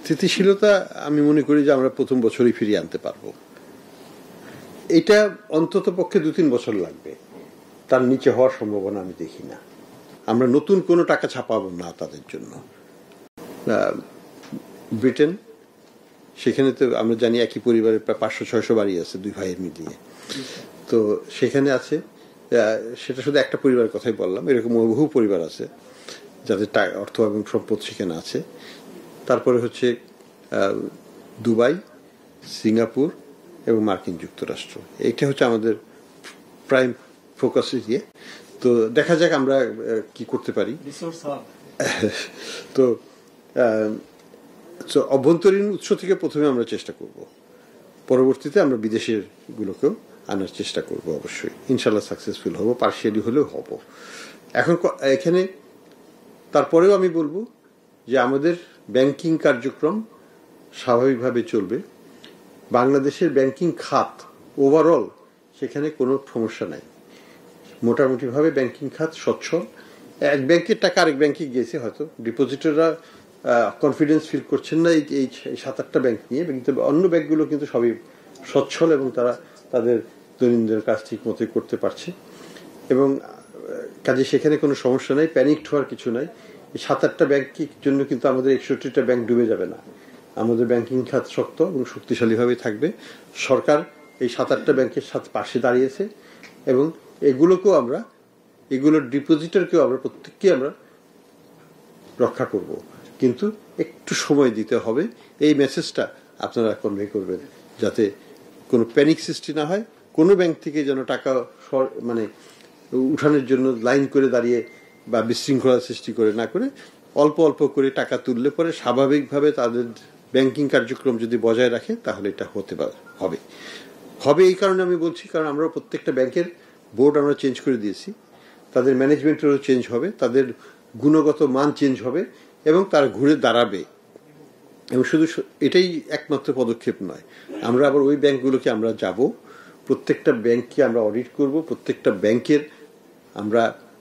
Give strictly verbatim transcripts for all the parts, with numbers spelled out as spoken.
স্থিতিশীলতা আমি মনে করি যে আমরা প্রথম বছরই ফিরিয়ে আনতে পারবো। এটা অন্তত পক্ষে দু তিন বছর লাগবে, তার নিচে হওয়ার সম্ভাবনা আমি দেখি না। আমরা নতুন কোনো টাকা ছাপাবো না তাদের জন্য। ব্রিটেন, সেখানে তো আমরা জানি একই পরিবারের প্রায় পাঁচশো ছয়শো বাড়ি আছে দুই ভাইয়ের মিলিয়ে, তো সেখানে আছে, সেটা শুধু একটা পরিবারের কথাই বললাম, এরকম বহু পরিবার আছে যাদের অর্থ এবং সম্পদ সেখানে আছে। তারপরে হচ্ছে দুবাই, সিঙ্গাপুর এবং মার্কিন যুক্তরাষ্ট্র, এইটা হচ্ছে আমাদের প্রাইম ফোকাস দিয়ে। তো দেখা যাক আমরা কি করতে পারি। তো অভ্যন্তরীণ উৎস থেকে প্রথমে আমরা চেষ্টা করব, পরবর্তীতে আমরা বিদেশের গুলোকেও আনার চেষ্টা করব। অবশ্যই ইনশাল্লাহ সাকসেসফুল হব, পার্শিয়ালি হলেও হব। এখন এখানে তারপরেও আমি বলবো যে আমাদের ব্যাংকিং কার্যক্রম স্বাভাবিকভাবে চলবে। বাংলাদেশের ব্যাংকিং খাত ওভারঅল সেখানে কোনো সমস্যা নাই, মোটামুটিভাবে ব্যাংকিং খাত সচ্ছল। এক ব্যাংকের টাকা আরেক ব্যাংকে গিয়েছে, হয়তো ডিপোজিটররা কনফিডেন্স ফিল করছেন না এই সাত আটটা ব্যাংক নিয়ে, কিন্তু অন্য ব্যাংকগুলো কিন্তু সবই সচ্ছল এবং তারা তাদের দৈনন্দিন কাজ ঠিক মতোই করতে পারছে এবং কাজে সেখানে কোনো সমস্যা নাই, প্যানিকড হওয়ার কিছু নাই। এই সাত আটটা ব্যাংকের জন্য কিন্তু আমাদের একষট্টিটা ব্যাংক ডুবে যাবে না। আমাদের ব্যাংকিং খাত শক্ত এবং শক্তিশালীভাবে থাকবে। সরকার এই সাত আটটা ব্যাংকের সাথে পাশে দাঁড়িয়েছে এবং এগুলোকেও আমরা, এগুলোর ডিপোজিটরকেও আমরা প্রত্যেককে আমরা রক্ষা করব, কিন্তু একটু সময় দিতে হবে। এই মেসেজটা আপনারা কনভে করবেন যাতে কোনো প্যানিক সৃষ্টি না হয়, কোনো ব্যাংক থেকে যেন টাকা মানে উঠানোর জন্য লাইন করে দাঁড়িয়ে বা বিশৃঙ্খলা সৃষ্টি করে না করে অল্প অল্প করে টাকা তুললে পরে স্বাভাবিকভাবে তাদের ব্যাংকিং কার্যক্রম যদি বজায় রাখে তাহলে এটা হতে হবে হবে এই কারণে আমি বলছি, কারণ আমরা প্রত্যেকটা ব্যাংকের বোর্ড আমরা চেঞ্জ করে দিয়েছি, তাদের ম্যানেজমেন্টেরও চেঞ্জ হবে, তাদের গুণগত মান চেঞ্জ হবে এবং তারা ঘুরে দাঁড়াবে। এবং শুধু এটাই একমাত্র পদক্ষেপ নয়, আমরা আবার ওই ব্যাংকগুলোকে আমরা যাব, প্রত্যেকটা ব্যাংককে আমরা অডিট করব, প্রত্যেকটা ব্যাংকের আমরা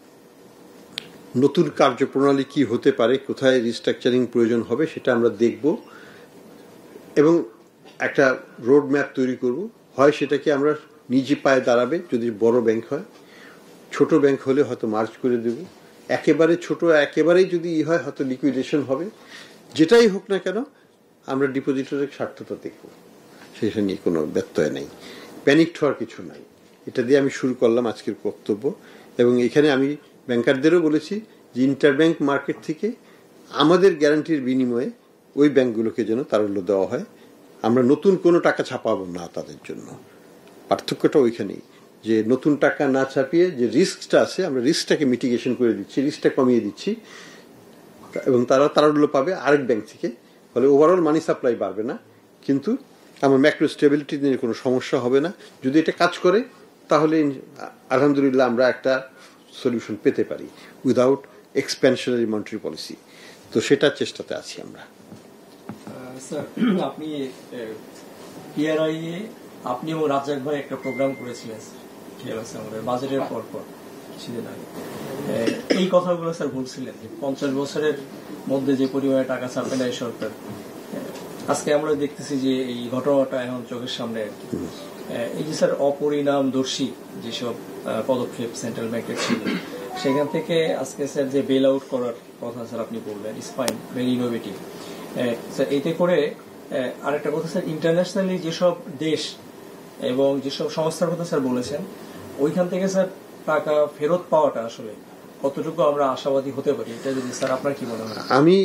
নতুন কার্যপ্রণালী কি হতে পারে, কোথায় রিস্ট্রাকচারিং প্রয়োজন হবে সেটা আমরা দেখব এবং একটা রোড ম্যাপ তৈরি করব। হয় সেটাকে আমরা নিজে পায়ে দাঁড়াবে যদি বড় ব্যাংক হয়, ছোট ব্যাংক হলে হয়তো মার্জ করে দেব, একেবারে ছোট একেবারেই যদি ই হয় হয়তো লিকুইডেশন হবে। যেটাই হোক না কেন আমরা ডিপোজিটরের স্বার্থটা দেখব, সেটা নিয়ে কোনো ব্যত্যয় নেই, প্যানিকড হওয়ার কিছু নাই। এটা দিয়ে আমি শুরু করলাম আজকের বক্তব্য এবং এখানে আমি ব্যাংকারদেরও বলেছি যে ইন্টারব্যাংক মার্কেট থেকে আমাদের গ্যারান্টির বিনিময়ে ওই ব্যাংকগুলোকে যেন তারল্য দেওয়া হয়। আমরা নতুন কোনো টাকা ছাপাবো না তাদের জন্য, পার্থক্যটা ওইখানেই যে নতুন টাকা না ছাপিয়ে যে রিস্কটা আছে আমরা রিস্কটাকে মিটিগেশন করে দিচ্ছি, রিস্কটা কমিয়ে দিচ্ছি এবং তারা তারল্য পাবে আরেক ব্যাংক থেকে। ফলে ওভারঅল মানি সাপ্লাই বাড়বে না, কিন্তু আমার ম্যাক্রো স্টেবিলিটি নিয়ে কোনো সমস্যা হবে না। যদি এটা কাজ করে তাহলে আলহামদুলিল্লাহ আমরা একটা সলিউশন পেতে পারি উইদাউট এক্সপ্যানশনারি মনিটারি পলিসি। তো সেটার চেষ্টাতে আছি আমরা। স্যার, আপনি পিআরআই এ আপনি এবং রাজ্জাক ভাই একটা প্রোগ্রাম করেছিলেন আমাদের বাজেটের পর পর কিছুদিন আগে, এই কথাগুলো স্যার বলছিলেন যে পঞ্চাশ বছরের মধ্যে যে পরিমাণে টাকা ছাপে না এই সরকার, আজকে আমরা দেখতেছি যে এই ঘটনাটা এখন চোখের সামনে। এই যে স্যার অপরিণামদর্শী যেসব পদক্ষেপ সেন্ট্রাল ব্যাংকের ছিল, সেখান থেকে আজকে স্যার যে বেল আউট করার কথা স্যার আপনি বললেন, it's fine, very innovative. Sir এতে করে আরেকটা কথা স্যার, ইন্টারন্যাশনালি যেসব দেশ এবং যেসব সংস্থার কথা স্যার বলেছেন, ওইখান থেকে স্যার টাকা ফেরত পাওয়াটা আসলে কতটুকু আমরা আশাবাদী হতে পারি, এটা যদি স্যার আপনার কি মনে হয়? আমি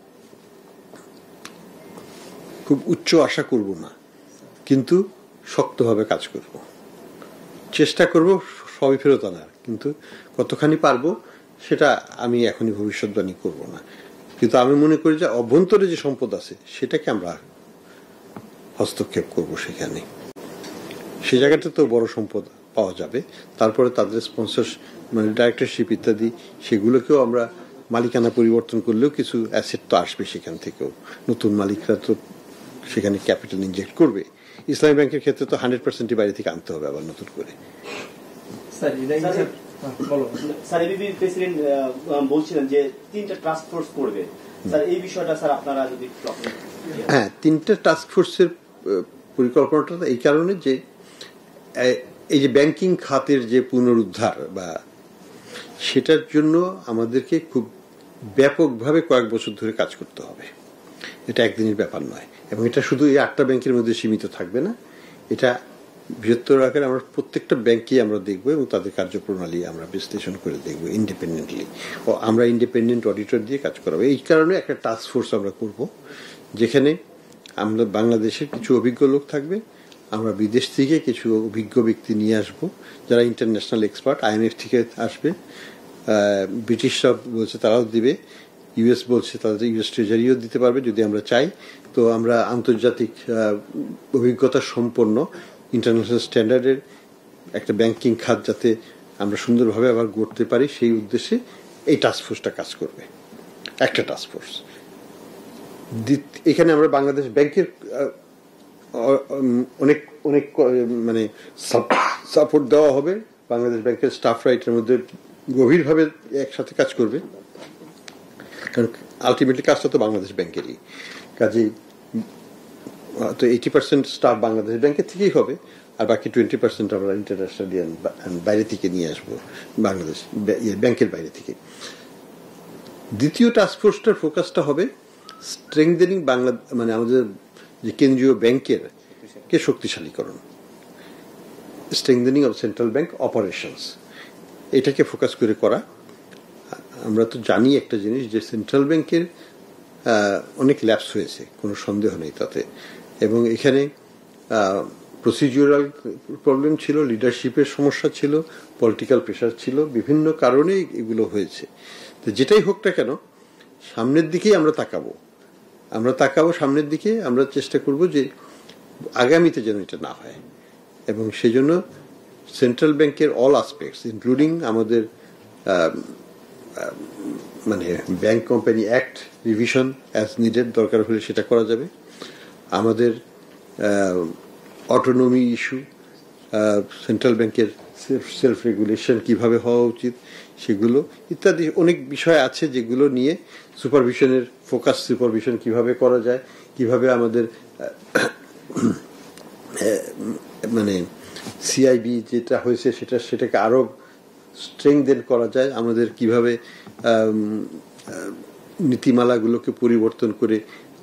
খুব উচ্চ আশা করব না, কিন্তু শক্তভাবে কাজ করব, চেষ্টা করব সবই ফেরত আনার, কিন্তু কতখানি পারবো সেটা আমি এখনই ভবিষ্যৎবাণী করব না। কিন্তু আমি মনে করি যে অভ্যন্তরে যে সম্পদ আছে সেটাকে আমরা হস্তক্ষেপ করব, সেখানে সে জায়গাটা তো বড় সম্পদ পাওয়া যাবে। তারপরে তাদের স্পন্সর মানে ডাইরেক্টরশিপ ইত্যাদি সেগুলোকেও আমরা মালিকানা পরিবর্তন করলেও কিছু অ্যাসেট তো আসবে সেখান থেকেও, নতুন মালিকরা তো সেখানে ক্যাপিটাল ইনজেক্ট করবে। ইসলামী ব্যাংকের ক্ষেত্রে তো হান্ড্রেড পার্সেন্টই বাইরে থেকে আনতে হবে আবার নতুন করে। বলছিলেন যে তিনটা টাস্ক ফোর্স করবে, স্যার এই বিষয়টা স্যার আপনারা যদি হ্যাঁ, তিনটা টাস্ক ফোর্সের পরিকল্পনাটা এই কারণে যে এই যে ব্যাংকিং খাতের যে পুনরুদ্ধার বা সেটার জন্য আমাদেরকে খুব ব্যাপকভাবে কয়েক বছর ধরে কাজ করতে হবে। এটা একদিনের ব্যাপার নয়, এবং এটা শুধু এই আটটা ব্যাংকের মধ্যে সীমিত থাকবে না, এটা বৃহত্তর আকারে আমরা প্রত্যেকটা ব্যাংকে আমরা দেখবো এবং তাদের কার্যপ্রণালী আমরা বিশ্লেষণ করে দেখবো ইন্ডিপেন্ডেন্টলি। ও আমরা ইন্ডিপেন্ডেন্ট অডিটর দিয়ে কাজ করাবো। এই কারণে একটা টাস্ক ফোর্স আমরা করব, যেখানে আমরা বাংলাদেশের কিছু অভিজ্ঞ লোক থাকবে, আমরা বিদেশ থেকে কিছু অভিজ্ঞ ব্যক্তি নিয়ে আসব যারা ইন্টারন্যাশনাল এক্সপার্ট, আইএমএফ থেকে আসবে, ব্রিটিশরা বলছে তারাও দিবে, ইউএস বলছে তাদের ইউএস ট্রেজারিও দিতে পারবে যদি আমরা চাই। তো আমরা আন্তর্জাতিক অভিজ্ঞতা সম্পন্ন ইন্টারন্যাশনাল স্ট্যান্ডার্ডের একটা ব্যাংকিং খাত যাতে আমরা সুন্দরভাবে আবার গড়তে পারি, সেই উদ্দেশ্যে এই টাস্কফোর্সটা কাজ করবে, একটা টাস্কফোর্স। এখানে আমরা বাংলাদেশ ব্যাংকের অনেক অনেক মানে সাপোর্ট দেওয়া হবে। বাংলাদেশ ব্যাংকের স্টাফরা এটার মধ্যে গভীরভাবে একসাথে কাজ করবে, কারণ আলটিমেটলি কাজটা তো বাংলাদেশ ব্যাংকেরই। কাজেই তো এইটি পার্সেন্ট স্টাফ বাংলাদেশ ব্যাংকের থেকেই হবে, আর বাকি টোয়েন্টি পার্সেন্ট আমরা ইন্টারন্যাশনাল বাইরে থেকে নিয়ে আসবো, বাংলাদেশ ব্যাংকের বাইরে থেকে। দ্বিতীয় টাস্কফোর্সটার ফোকাসটা হবে স্ট্রেংথেনিং বাংলা মানে আমাদের যে কেন্দ্রীয় ব্যাংকের কে শক্তিশালীকরণ, strengthening of central bank operations, এটাকে ফোকাস করে করা। আমরা তো জানি একটা জিনিস যে সেন্ট্রাল ব্যাংকের অনেক ল্যাপস হয়েছে, কোনো সন্দেহ নেই তাতে, এবং এখানে প্রসিডিউরাল প্রবলেম ছিল, লিডারশিপের সমস্যা ছিল, পলিটিক্যাল প্রেশার ছিল, বিভিন্ন কারণে এগুলো হয়েছে। তো যেটাই হোক না কেন, সামনের দিকেই আমরা তাকাবো, আমরা তাকাবো সামনের দিকে, আমরা চেষ্টা করব যে আগামীতে যেন এটা না হয়, এবং সেই জন্য সেন্ট্রাল ব্যাংকের অল আসপেক্টস ইনক্লুডিং আমাদের মানে bank company act revision as needed, দরকার হলে সেটা করা যাবে। আমাদের অটোনমি ইস্যু, সেন্ট্রাল ব্যাংকের সেলফ রেগুলেশন কিভাবে হওয়া উচিত সেগুলো ইত্যাদি অনেক বিষয় আছে যেগুলো নিয়ে সুপারভিশনের ফোকাস, সুপারভিশন কিভাবে করা যায়, কিভাবে আমাদের মানে সিআইবি যেটা হয়েছে সেটা সেটাকে আরো স্ট্রেংথেন করা যায়, আমাদের কিভাবে নীতিমালাগুলোকে পরিবর্তন করে,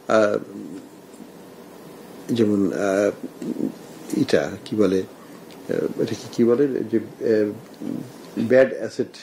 যেমন এটা কি বলে, এটাকে কি বলে যে ব্যাড অ্যাসেট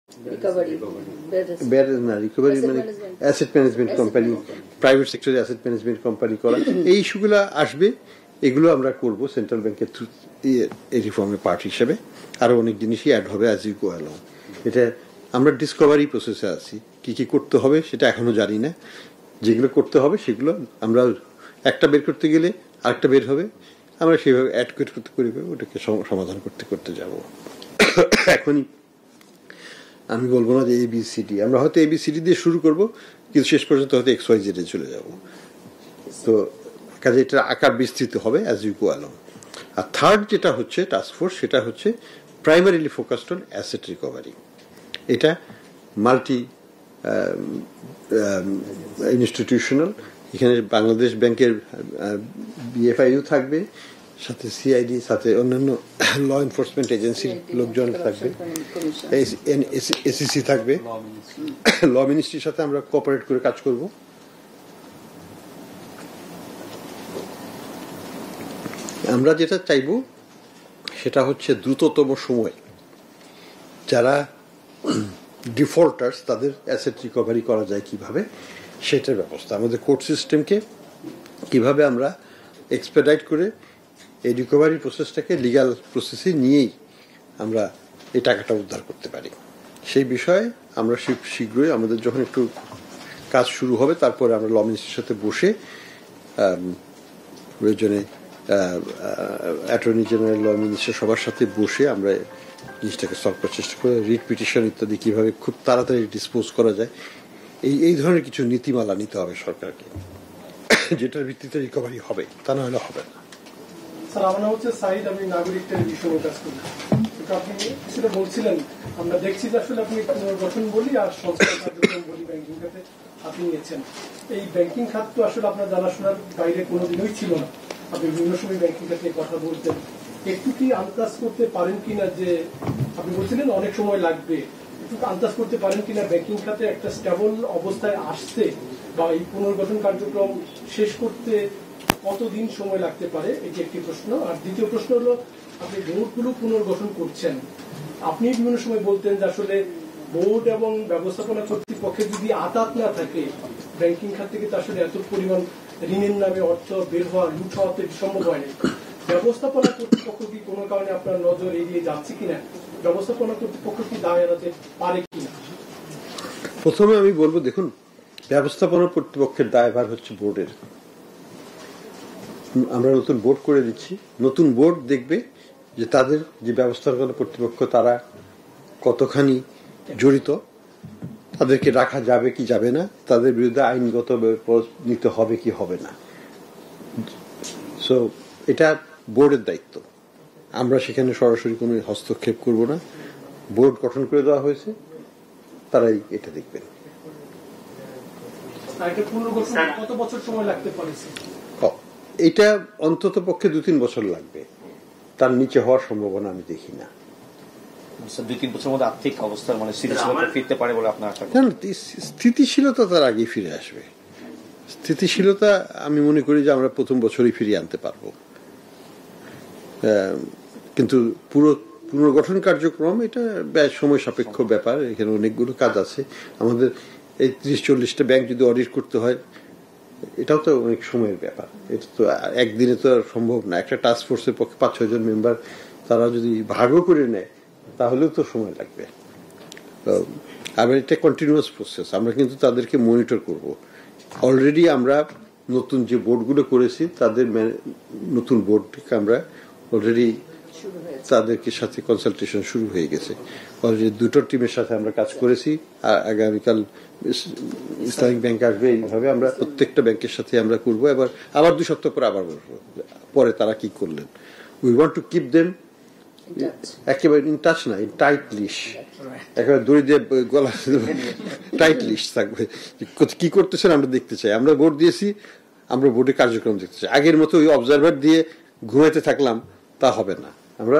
ব্যাড না রিকভারি মানে অ্যাসেট ম্যানেজমেন্ট কোম্পানি, প্রাইভেট সেক্টরে অ্যাসেট ম্যানেজমেন্ট কোম্পানি করা, এই ইস্যুগুলো আসবে। এগুলো আমরা করব সেন্ট্রাল ব্যাংকের থ্রু এই রিফর্মের পার্ট হিসেবে। আরো অনেক জিনিসই অ্যাড হবে অ্যাজ ইউ গো অ্যালং। এটা আমরা ডিসকভারি প্রসেসে আছি, কি কি করতে হবে সেটা এখনো জানি না। যেগুলো করতে হবে সেগুলো আমরা একটা বের করতে গেলে আরেকটা বের হবে, আমরা সেভাবে অ্যাড করতে করে ওটাকে সমাধান করতে করতে যাব। এখনই আমি বলবো না যে এবিসিডি, আমরা হয়তো এবিসিডি দিয়ে শুরু করব, কিন্তু শেষ পর্যন্ত হয়তো এক্স ওয়াই জেডে চলে যাব। তো কাজে এটা আকার বিস্তৃত হবে অ্যাজ ইউ গো অ্যালং। আর থার্ড যেটা হচ্ছে টাস্কফোর্স, সেটা হচ্ছে primarily focused on asset recovery. এটা মাল্টি ইনস্টিটিউশনাল, এখানে বাংলাদেশ ব্যাংকের বিএফআইইউ থাকবে, সাথে সিআইডি, সাথে অন্যান্য ল এনফোর্সমেন্ট এজেন্সির লোকজন থাকবে, এসিসি থাকবে, ল মিনিস্ট্রির সাথে আমরা কোঅপারেট করে কাজ করব। আমরা যেটা চাইব সেটা হচ্ছে দ্রুততম সময় যারা ডিফল্টার্স তাদের অ্যাসেট রিকভারি করা যায় কিভাবে, সেটার ব্যবস্থা। আমাদের কোর্ট সিস্টেমকে কিভাবে আমরা এক্সপেডাইট করে এই রিকভারি প্রসেসটাকে লিগ্যাল প্রসেসে নিয়েই আমরা এই টাকাটা উদ্ধার করতে পারি, সেই বিষয়ে আমরা শীঘ্রই আমাদের যখন একটু কাজ শুরু হবে তারপরে আমরা ল মিনিস্ট্রির সাথে বসে প্রয়োজনে অ্যাটর্নি জেনারেল, ল মিনিস্টার সবার সাথে বসে আমরা জিনিসটাকে সলভ করার চেষ্টা করে রিট পিটিশন ইত্যাদি কিভাবে খুব তাড়াতাড়ি ডিসপোজ করা যায়, এই এই ধরনের কিছু নীতিমালা নিতে হবে সরকারকে, যেটার ভিত্তিতে রিকভারি হবে, তা না হলে হবে না। স্যার, আমার নাম হচ্ছে সাইদ, আমি নাগরিকদের বিষয়ে কাজ করি। আপনি সেটা বলছিলেন, আমরা দেখছি যে আসলে আপনি পুনর্গঠন বলি আর সংস্কার কার্যক্রম বলি ব্যাংকিং খাতে, আর আপনি নিয়েছেন, এই ব্যাংকিং খাত তো আসলে আপনার জানাশোনার বাইরে কোনোদিনই ছিল না। আপনি বিভিন্ন সময় ব্যাংকিং খাত নিয়ে কথা বলতেন, একটু কি আন্দাজ করতে পারেন কিনা যে আপনি বলছিলেন অনেক সময় লাগবে, একটু আন্দাজ করতে পারেন কিনা ব্যাংকিং খাতে একটা স্টেবল অবস্থায় আসতে বা এই পুনর্গঠন কার্যক্রম শেষ করতে কতদিন সময় লাগতে পারে? এটি একটি প্রশ্ন। আর দ্বিতীয় প্রশ্ন হলো, আপনি বোর্ডগুলো পুনর্গঠন করছেন, আপনি বিভিন্ন সময় বলতেন যে আসলে বোর্ড এবং ব্যবস্থাপনা কর্তৃপক্ষের যদি আদাত না থাকে, ব্যাংকিং খাত থেকে তো আসলে এত পরিমাণ ঋণের নামে অর্থ বের হওয়া, লুট হওয়া তো সম্ভব হয়নি। ব্যবস্থাপনা কর্তৃপক্ষ কি কোনো কারণে আপনার নজর এড়িয়ে যাচ্ছে কিনা, ব্যবস্থাপনা কর্তৃপক্ষ কি দায় এড়াতে পারে কিনা? প্রথমে আমি বলবো, দেখুন, ব্যবস্থাপনা কর্তৃপক্ষের দায়ভার হচ্ছে বোর্ডের। আমরা নতুন বোর্ড করে দিচ্ছি, নতুন বোর্ড দেখবে যে তাদের যে ব্যবস্থাপনা কর্তৃপক্ষ তারা কতখানি জড়িত, তাদেরকে রাখা যাবে কি যাবে না, তাদের বিরুদ্ধে আইনগত নিতে হবে কি হবে না। সো এটা বোর্ডের দায়িত্ব, আমরা সেখানে সরাসরি কোনো হস্তক্ষেপ করব না। বোর্ড গঠন করে দেওয়া হয়েছে, তারাই এটা দেখবেন। কত বছর সময় লাগতে পারে? এটা অন্তত পক্ষে দু তিন বছর লাগবে, তার নিচে হওয়ার সম্ভাবনা আমি দেখি না। দুই তিন বছরের মধ্যে আর্থিক অবস্থা মানে স্থিতিশীলতা ফিরতে পারে বলে আপনার আশা? স্থিতিশীলতা তার আগেই ফিরে আসবে। স্থিতিশীলতা আমি মনে করি যে আমরা প্রথম বছরই ফিরিয়ে আনতে পারবো, কিন্তু পুরো পুনর্গঠন কার্যক্রম এটা ব্যয় সময় সাপেক্ষ ব্যাপার। এখানে অনেকগুলো কাজ আছে আমাদের। এই ত্রিশ চল্লিশটা ব্যাংক যদি অডিট করতে হয়, এটাও তো অনেক সময়ের ব্যাপার। এটা তো একদিনে তো আর সম্ভব না। একটা টাস্ক ফোর্সের পক্ষে পাঁচ ছয় জন মেম্বার তারা যদি ভাগও করে নেয় তাহলেও তো সময় লাগবে। আবার এটা কন্টিনিউয়াস প্রসেস, আমরা কিন্তু তাদেরকে মনিটর করব। অলরেডি আমরা নতুন যে বোর্ডগুলো করেছি তাদের নতুন বোর্ডকে আমরা অলরেডি তাদেরকে সাথে কনসালটেশন শুরু হয়ে গেছে। অলরেডি দুটো টিমের সাথে আমরা কাজ করেছি। আগামীকাল ইসলামিক ব্যাংক আসবে, এইভাবে আমরা প্রত্যেকটা ব্যাংকের সাথে আমরা করবো। এবার আবার দুই সপ্তাহ পরে আবার বসবো, পরে তারা কি করলেন। We want to keep them একেবারে ইন টাচ না, ইন টাইট লিশ, একেবারে দড়ি দিয়ে গলা টাইট লিশ থাকবে। কি করতেছেন আমরা দেখতে চাই। আমরা ভোট দিয়েছি, আমরা ভোটের কার্যক্রম দেখতে চাই। আগের মতো ওই অবজারভার দিয়ে ঘুমাইতে থাকলাম তা হবে না। আমরা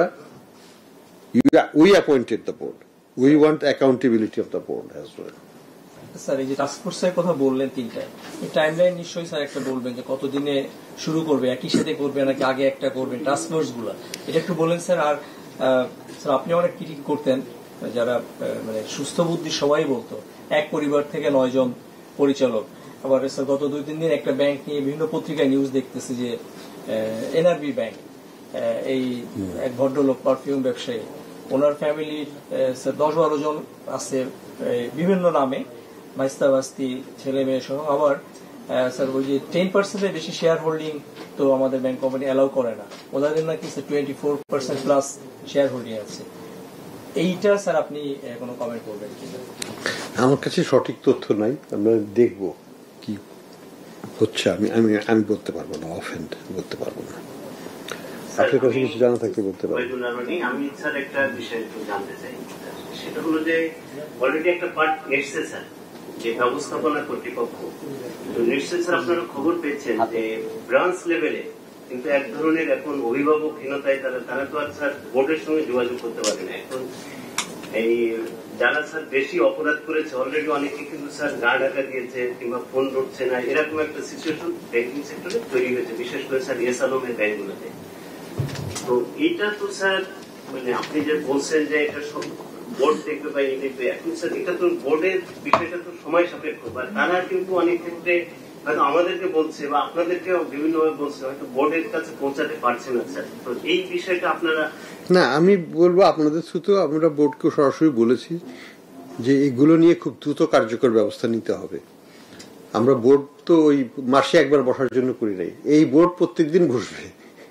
we appointed the board, we want accountability of the board as well. Sir, এই যে টাস্ক ফোর্সের কথা বললেন তিনটায়, এই টাইমলাইন নিশ্চয়ই স্যার একটা বলবেন যে কতদিনে শুরু করবে, একই সাথে করবে নাকি আগে একটা করবেন টাস্ক ফোর্স গুলা, এটা একটু বলেন স্যার। আর স্যার, আপনি অনেক ক্রিটিক করতেন, যারা মানে সুস্থ বুদ্ধি সবাই বলতো এক পরিবার থেকে নয় জন পরিচালক। আবার স্যার গত দুই তিন দিন একটা ব্যাংক নিয়ে বিভিন্ন পত্রিকায় নিউজ দেখতেছি যে এনআরবি ব্যাংক, এই এক ভদ্রলোক পারফিউম ব্যবসায়ী, ওনার ফ্যামিলির স্যার দশ বারো জন আছে বিভিন্ন নামে, ভাইস্তা ভাস্তি ছেলে মেয়ে সহ। আবার স্যার ওই যে টেন পার্সেন্টের বেশি শেয়ার হোল্ডিং তো আমাদের ব্যাংক কোম্পানি অ্যালাউ করে না, ওদের নাকি sir twenty four percent plus share holding আছে। এইটা স্যার আপনি কোনো কমেন্ট করবেন কিনা? আমার কাছে সঠিক তথ্য নাই, আমরা দেখব কি হচ্ছে। আমি আমি আমি বলতে পারবো না, অফেন্ড বলতে পারবো না। আপনার কাছে কিছু জানা থাকলে বলতে পারবো। আমি স্যার একটা বিষয় একটু জানতে চাই, সেটা হলো যে অলরেডি একটা পার্ট এসছে স্যার, যে ব্যবস্থাপনা কর্তৃপক্ষ। তো নিশ্চয়ই স্যার আপনারা খবর পেয়েছেন যে ব্রাঞ্চ লেভেলে কিন্তু এক ধরনের এখন অভিভাবকহীনতায় তারা তারা তো আর স্যার বোর্ডের সঙ্গে যোগাযোগ করতে পারে না। এখন এই যারা স্যার বেশি অপরাধ করেছে অলরেডি অনেকে কিন্তু স্যার গা ঢাকা দিয়েছে কিংবা ফোন ধরছে না, এরকম একটা সিচুয়েশন ব্যাংকিং সেক্টরে তৈরি হয়েছে, বিশেষ করে স্যার এস আলমের ব্যাংকগুলোতে। তো এটা তো স্যার মানে আপনি যে বলছেন যে এটা সব বোর্ড দেখবে বা এই দেখবে, এখন স্যার এটা তো বোর্ডের বিষয়টা তো সময় সাপেক্ষ, বা তারা কিন্তু অনেক ক্ষেত্রে হয়তো আমাদেরকে বলছে বা আপনাদেরকে বিভিন্ন ভাবে বলছে, হয়তো বোর্ডের কাছে পৌঁছাতে পারছে না স্যার। তো এই বিষয়টা আপনারা না, আমি বলবো আপনাদের শুধু আমরা বোর্ডকে সরাসরি বলেছি যে এগুলো নিয়ে খুব দ্রুত কার্যকর ব্যবস্থা নিতে হবে। আমরা বোর্ড তো ওই মাসে একবার বসার জন্য করি নাই, এই বোর্ড প্রত্যেক দিন বসবে,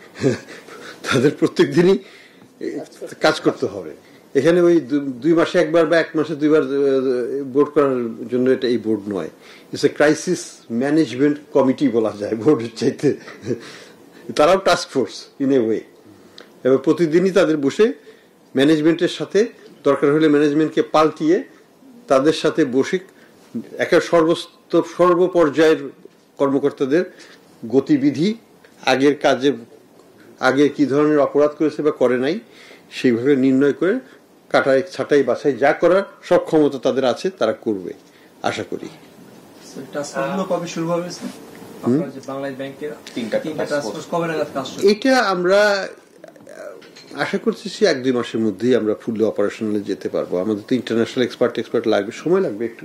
তাদের প্রত্যেক দিনই কাজ করতে হবে। এখানে ওই দুই মাসে একবার বা এক মাসে দুইবার বোর্ড করার জন্য এটা এই বোর্ড নয়, it's a crisis management committee বলা যায় বোর্ডের চাইতে। তারাও task force in a way. এবার প্রতিদিনই তাদের বসে ম্যানেজমেন্টের সাথে, দরকার হলে ম্যানেজমেন্টকে পাল্টিয়ে তাদের সাথে বসে একের সর্বস্ত সর্বপর্যায়ের কর্মকর্তাদের গতিবিধি, আগের কাজে আগে কি ধরনের অপরাধ করেছে বা করে নাই সেইভাবে নির্ণয় করে কাটাই ছাটাই বাছাই যা করার সব ক্ষমতা তাদের আছে, তারা করবে আশা করি। কবে শুরু হবে বাংলাদেশ ব্যাংকের তিনটা কবে নাগাদ কাজ? এটা আমরা আশা করতেছি এক দুই মাসের মধ্যেই আমরা ফুললি অপারেশনালে যেতে পারবো। আমাদের তো ইন্টারন্যাশনাল এক্সপার্ট এক্সপার্ট লাগবে, সময় লাগবে একটু।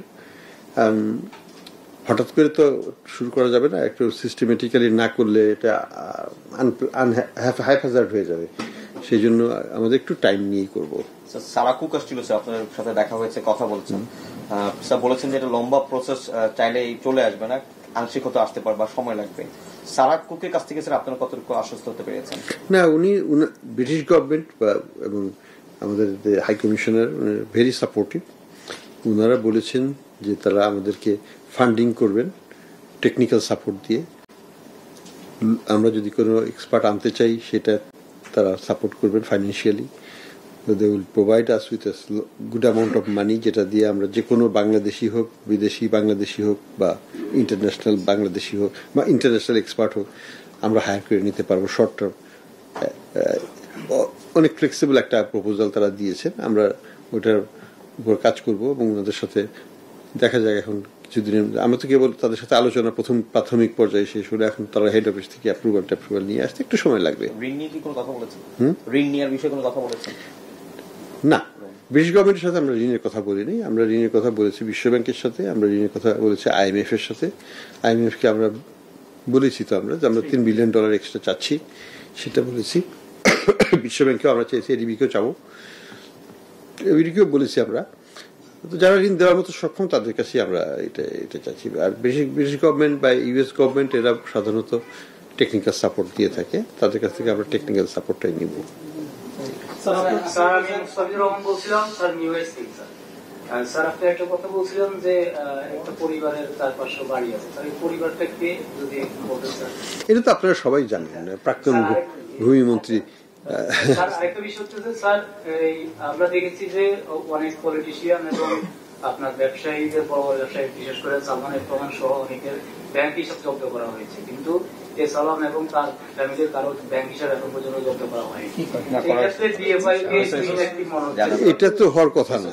হঠাৎ করে তো শুরু করা যাবে না, একটু সিস্টেমেটিক্যালি না করলে এটা হ্যাফাজার্ড হয়ে যাবে। সেই জন্য আমাদের একটু টাইম নিয়েই করবো। সারা কুক আসছিল স্যার, আপনার সাথে দেখা হয়েছে, কথা বলছেন, স্যার বলেছেন যে এটা লম্বা প্রসেস, চাইলে চলে আসবে না, আংশিক হতে আসতে পারবে, সময় লাগবে। সারা কুকের কাছ থেকে স্যার আপনারা কতটুকু আশ্বস্ত হতে পেরেছেন? না, উনি ব্রিটিশ গভর্নমেন্ট বা এবং আমাদের হাই কমিশনার ভেরি সাপোর্টিভ। ওনারা বলেছেন যে তারা আমাদেরকে ফান্ডিং করবেন টেকনিক্যাল সাপোর্ট দিয়ে। আমরা যদি কোনো এক্সপার্ট আনতে চাই সেটা তারা সাপোর্ট করবেন financially. They will provide us with good amount of money, যেটা দিয়ে আমরা যে কোনো বাংলাদেশি হোক, বিদেশি বাংলাদেশি হোক বা ইন্টারন্যাশনাল বাংলাদেশি হোক বা ইন্টারন্যাশনাল এক্সপার্ট হোক, আমরা হায়ার করে নিতে পারবো শর্ট টার্ম। অনেক ফ্লেক্সিবল একটা প্রপোজাল তারা দিয়েছেন, আমরা ওটার উপর কাজ করব এবং ওনাদের সাথে দেখা যায়। এখন কিছুদিনের মধ্যে আমরা তো কেবল তাদের সাথে আলোচনা প্রথম প্রাথমিক পর্যায়ে শেষ হলে, এখন তারা হেড অফিস থেকে অ্যাপ্রুভাল ট্যাপ্রুভাল নিয়ে আসতে একটু সময় লাগবে। ঋণ নিয়ে কি কোনো কথা বলেছেন? ঋণ নেওয়ার বিষয়ে কোনো কথা বলেছেন? না, ব্রিটিশ গভর্নমেন্টের সাথে আমরা ঋণের কথা বলিনি। আমরা ঋণের কথা বলেছি বিশ্ব ব্যাংকের সাথে, আমরা ঋণের কথা বলেছি আইএমএফ এর সাথে। আইএমএফ কে আমরা বলেছি তো আমরা যে আমরা তিন বিলিয়ন ডলার এক্সট্রা চাচ্ছি, সেটা বলেছি। বিশ্ব ব্যাংকেও আমরা চেয়েছি, এডিবিকেও চাবো, এডিবিকেও বলেছি আমরা। তো যারা ঋণ দেওয়ার মতো সক্ষম তাদের কাছে আমরা এটা এটা চাচ্ছি। আর ব্রিটিশ গভর্নমেন্ট বা ইউএস গভর্নমেন্ট এরা সাধারণত টেকনিক্যাল সাপোর্ট দিয়ে থাকে, তাদের কাছ থেকে আমরা টেকনিক্যাল সাপোর্টটাই নিব। স্যার, আমি মুস্তাফিজুর রহমান বলছিলাম, স্যার নিউএস থেকে। স্যার স্যার আপনি একটা কথা বলছিলেন যে একটা পরিবারের চার পাঁচশো বাড়ি আছে, স্যার এই পরিবারটা কে যদি বলতেন স্যার? এটা তো আপনারা সবাই জানেন, প্রাক্তন ভূমিমন্ত্রী। স্যার আরেকটা বিষয় হচ্ছে যে স্যার এই আমরা দেখেছি যে অনেক পলিটিশিয়ান এবং আপনার ব্যবসায়ীদের, বড় বড় ব্যবসায়ী, বিশেষ করে সালমানের প্রমাণ সহ অনেকের ব্যাংক হিসাব জব্দ করা হয়েছে, কিন্তু এ সালাম এবং তার ফ্যামিলির কারো ব্যাংক হিসাব এখন পর্যন্ত জব্দ করা হয়নি। এক্ষেত্রে ডিএফআই কে ইনঅ্যাক্টিভ মনে হচ্ছে। এটা তো হওয়ার কথা না,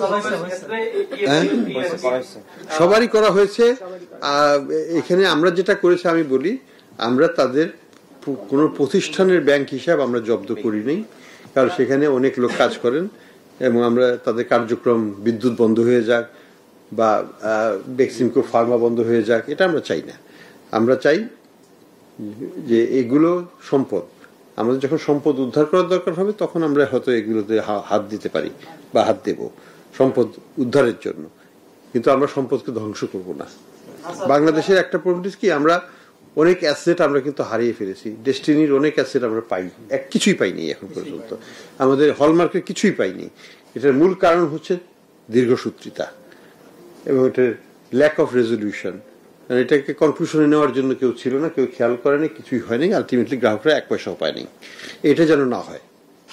সবারই করা হয়েছে। এখানে আমরা যেটা করেছি আমি বলি, আমরা তাদের কোন প্রতিষ্ঠানের ব্যাংক হিসাব আমরা জব্দ করি নাই, কারণ সেখানে অনেক লোক কাজ করেন এবং আমরা তাদের কার্যক্রম, বিদ্যুৎ বন্ধ হয়ে যাক বা বেক্সিমকো ফার্মা বন্ধ হয়ে যাক, এটা আমরা চাই না। আমরা চাই যে এগুলো সম্পদ, আমাদের যখন সম্পদ উদ্ধার করার দরকার হবে তখন আমরা হয়তো এগুলোতে হাত দিতে পারি বা হাত দেব সম্পদ উদ্ধারের জন্য, কিন্তু আমরা সম্পদকে ধ্বংস করব না। বাংলাদেশের একটা প্রবলেম কি, আমরা অনেক অ্যাসেট আমরা কিন্তু হারিয়ে ফেলেছি। ডেস্টিনির অনেক অ্যাসেট আমরা পাই, এক কিছুই পাইনি এখন পর্যন্ত, আমাদের হলমার্কের কিছুই পাইনি। এটার মূল কারণ হচ্ছে দীর্ঘসূত্রিতা এবং এটার ল্যাক অফ রেজলিউশন। এটাকে কনক্লুশনে নেওয়ার জন্য কেউ ছিল না, কেউ খেয়াল করেনি, কিছুই হয়নি। আলটিমেটলি গ্রাহকরা এক পয়সাও পায়নি। এটা যেন না হয়।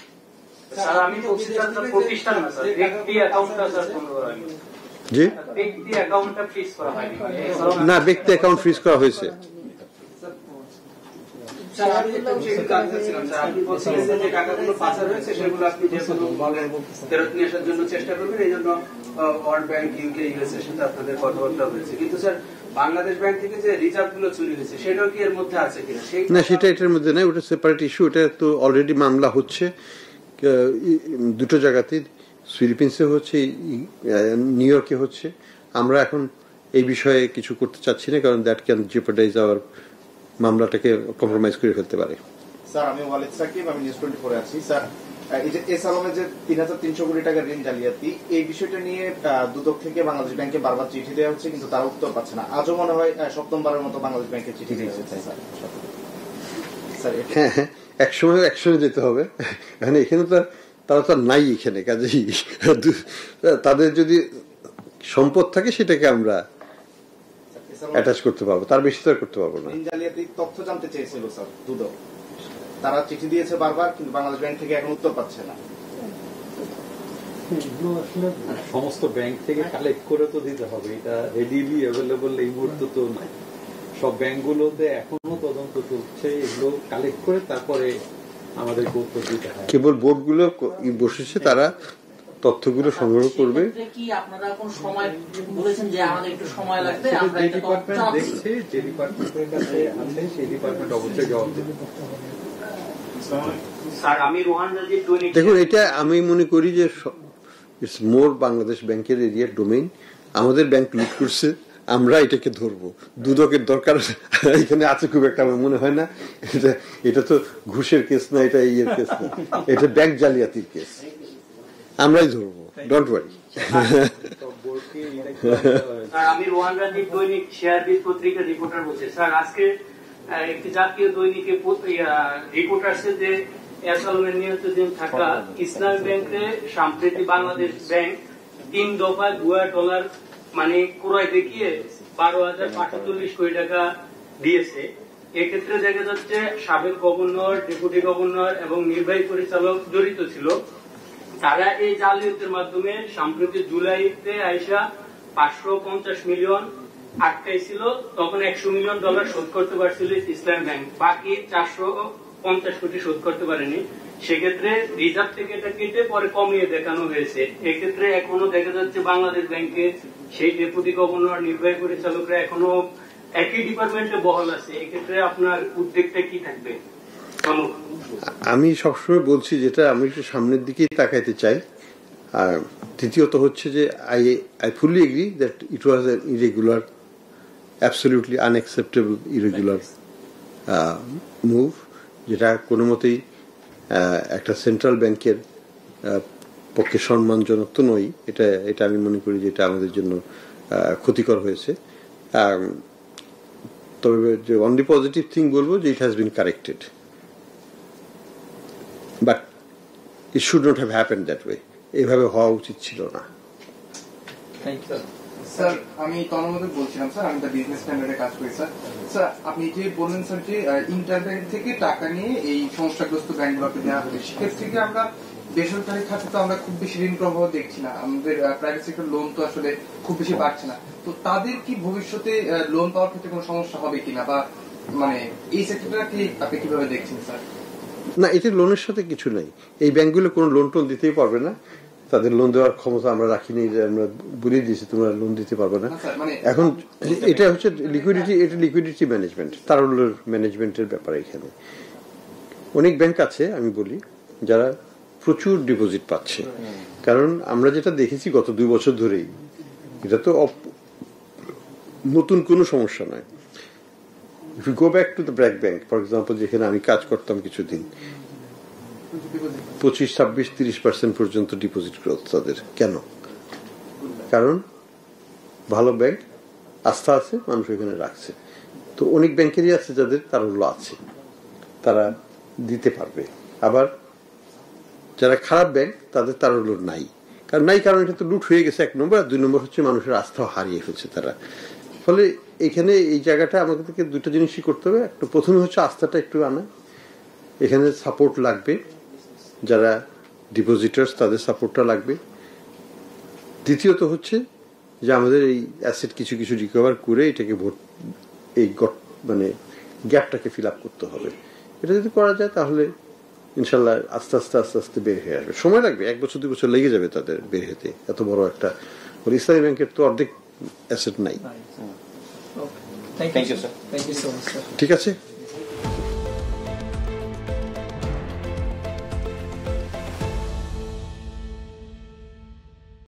জি না, ব্যক্তি অ্যাকাউন্ট ফ্রিজ করা হয়েছে। বাংলাদেশ ব্যাংক থেকে যে রিজার্ভ গুলো চুরি হয়েছে সেটাও কি এর মধ্যে আছে কিনা? না, সেটা এটার মধ্যে নাই, ওটা সেপারেট ইস্যু। এটা তো অলরেডি মামলা হচ্ছে দুটো জায়গাতে, ফিলিপিন্সে হচ্ছে, নিউ ইয়র্কে হচ্ছে। আমরা এখন এই বিষয়ে কিছু করতে চাচ্ছি না, কারণ দ্যাট ক্যান জেপার্ডাইজ আওয়ার, মামলাটাকে কম্প্রোমাইজ করে ফেলতে পারে। স্যার আমি ওয়ালিদ সাকিব, আমি নিউজ টোয়েন্টি ফোরে আছি। স্যার এই যে এস আলমের যে তিন হাজার তিনশো কোটি টাকার ঋণ জালিয়াতি, এই বিষয়টা নিয়ে দুদক থেকে বাংলাদেশ ব্যাংকে বারবার চিঠি দেওয়া হচ্ছে, কিন্তু তারা উত্তর পাচ্ছে না। আজও মনে হয় সপ্তমবারের মতো বাংলাদেশ ব্যাংকে চিঠি দেওয়া হচ্ছে। হ্যাঁ হ্যাঁ, একসময় একসঙ্গে যেতে হবে। এখানে এখানে তো তারা তো নাই এখানে, কাজেই তাদের যদি সম্পদ থাকে সেটাকে আমরা অ্যাটাচ করতে পারবো, তার বেশি তো করতে পারবো না। ঋণ জালিয়াতির তথ্য জানতে চেয়েছিল স্যার দুদক, তারা চিঠি দিয়েছে বারবার, কিন্তু বাংলাদেশ ব্যাংক থেকে এখন উত্তর পাচ্ছে না। সমস্ত ব্যাংক থেকে কালেক্ট করে তো দিতে হবে, এটা রেডিলি অ্যাভেলেবল এই মুহূর্তে তো নাই। সব ব্যাংকগুলোতে এখনো তদন্ত চলছে, এগুলো কালেক্ট করে তারপরে আমাদেরকে উত্তর দিতে হয়। কেবল বোর্ডগুলো বসেছে, তারা তথ্যগুলো সংগ্রহ করবে। কি আপনারা কোন সময় বলেছেন যে আমাদের একটু সময় লাগবে? আমরা যে এটা ডিপার্টমেন্ট দেখছে, যে ডিপার্টমেন্টের কাছে আনলে সেই ডিপার্টমেন্ট অবশ্যই জবাব দেবে। স্যার আমি রোহান রাজির দৈনিক দেখুন, এটা আমি মনে করি যে ইটস মোর বাংলাদেশ ব্যাংকের এরিয়ার ডোমেইন। আমাদের ব্যাংক লুট করছে, আমরা এটাকে ধরবো। দুদকের দরকার এখানে আছে খুব একটা আমার মনে হয় না। এটা এটা তো ঘুষের কেস না, এটা ইয়ের কেস না, এটা ব্যাংক জালিয়াতির কেস। আমরাই ধরবো, ডোন্ট ওয়ারি। স্যার আমি রোহান রাজির দৈনিক শেয়ারবিজ পত্রিকার রিপোর্টার বলছি। স্যার আজকে একটি জাতীয় দৈনিকে রিপোর্টার যে এসালমের নিয়ন্ত্রণাধীন থাকা ইসলামী ব্যাংকে সাম্প্রতিক বাংলাদেশ ব্যাংক তিন দফায় দুয়া ডলার মানে ক্রয় দেখিয়ে বারো হাজার পাঁচশো চল্লিশ কোটি টাকা দিয়েছে। এক্ষেত্রে দেখা যাচ্ছে সাবেক গভর্নর, ডেপুটি গভর্নর এবং নির্বাহী পরিচালক জড়িত ছিল। তারা এই জালিয়াতির মাধ্যমে সাম্প্রতিক জুলাইতে আইসা পাঁচশো পঞ্চাশ মিলিয়ন আটকাইছিল, তখন একশো মিলিয়ন ডলার শোধ করতে পারছিল ইসলামী ব্যাংক, বাকি চারশো পঞ্চাশ কোটি শোধ করতে পারেনি। সেক্ষেত্রে রিজার্ভ থেকে এটা কেটে পরে কমিয়ে দেখানো হয়েছে। এক্ষেত্রে এখনো দেখা যাচ্ছে বাংলাদেশ ব্যাংকের সেই ডেপুটি গভর্নর, নির্বাহী পরিচালকরা এখনো একই ডিপার্টমেন্টে বহাল আছে। এক্ষেত্রে আপনার উদ্বেগটা কি থাকবে? আমি সবসময় বলছি, যেটা আমি একটু সামনের দিকেই তাকাইতে চাই। আর তৃতীয়ত হচ্ছে যে I I fully agree that it was an irregular, absolutely unacceptable irregular move, যেটা কোনো মতেই একটা সেন্ট্রাল ব্যাংকের পক্ষে সম্মানজনক তো নয়। এটা এটা আমি মনে করি যে এটা আমাদের জন্য ক্ষতিকর হয়েছে। তবে যে অনলি পজিটিভ থিং বলবো যে it has been corrected, but it should not have happened that way. এভাবে হওয়া উচিত ছিল না। স্যার আমি তন্ময় বলছিলাম, স্যার আমি দ্য বিজনেস স্ট্যান্ডার্ডে কাজ করি। স্যার স্যার আপনি যে বললেন স্যার যে ইন্টারব্যাংক থেকে টাকা নিয়ে এই সমস্যাগ্রস্ত ব্যাংকগুলোকে দেওয়া হবে, সেক্ষেত্রে থেকে আমরা বেসরকারি খাতে তো আমরা খুব বেশি ঋণ প্রবাহ দেখছি না, আমাদের প্রাইভেট সেক্টর লোন তো আসলে খুব বেশি বাড়ছে না। তো তাদের কি ভবিষ্যতে লোন পাওয়ার ক্ষেত্রে কোনো সমস্যা হবে কিনা, বা মানে এই সেক্টরটাকে আপনি কিভাবে দেখছেন স্যার? না, এটা লোনের সাথে কিছু নাই। এই ব্যাংকগুলো কোনো লোন টোন দিতেই পারবে না, তাদের লোন দেওয়ার ক্ষমতা আমরা রাখিনি, যে আমরা বলে দিয়েছি তোমরা লোন দিতে পারবে না। এখন এটা হচ্ছে লিকুইডিটি, এটা লিকুইডিটি ম্যানেজমেন্ট, তারল্যের ম্যানেজমেন্টের ব্যাপার। এখানে অনেক ব্যাংক আছে আমি বলি যারা প্রচুর ডিপোজিট পাচ্ছে, কারণ আমরা যেটা দেখেছি গত দুই বছর ধরেই, এটা তো নতুন কোনো সমস্যা নয়। If you go back to the BRAC bank for example, যেখানে আমি কাজ করতাম কিছুদিন, পঁচিশ ছাব্বিশ তিরিশ পার্সেন্ট পর্যন্ত ডিপোজিট গ্রোথ তাদের। কেন? কারণ ভালো ব্যাংক, আস্থা আছে, মানুষ এখানে রাখছে। তো অনেক ব্যাংকেরই আছে যাদের তারল্য আছে, তারা দিতে পারবে। আবার যারা খারাপ ব্যাংক তাদের তারল্য নাই, কারণ নাই কারণ এটা তো লুট হয়ে গেছে এক নম্বর, আর দুই নম্বর হচ্ছে মানুষের আস্থা হারিয়ে ফেলছে তারা। ফলে এখানে এই জায়গাটা আমাদেরকে দুটো জিনিসই করতে হবে। একটা প্রথমে হচ্ছে আস্থাটা একটু আনা, এখানে সাপোর্ট লাগবে, যারা ডিপোজিটার্স তাদের সাপোর্টটা লাগবে। দ্বিতীয়ত হচ্ছে যে আমাদের এই অ্যাসেট কিছু কিছু রিকভার করে এটাকে ভোট এই মানে গ্যাপটাকে ফিল আপ করতে হবে। এটা যদি করা যায় তাহলে ইনশাল্লাহ আস্তে আস্তে আস্তে আস্তে বের হয়ে আসবে। সময় লাগবে, এক বছর দুই বছর লেগে যাবে তাদের বের হতে। এত বড় একটা ইসলামী ব্যাংকের তো অর্ধেক অ্যাসেট নাই। Thank you sir. Thank you so much sir. ঠিক আছে।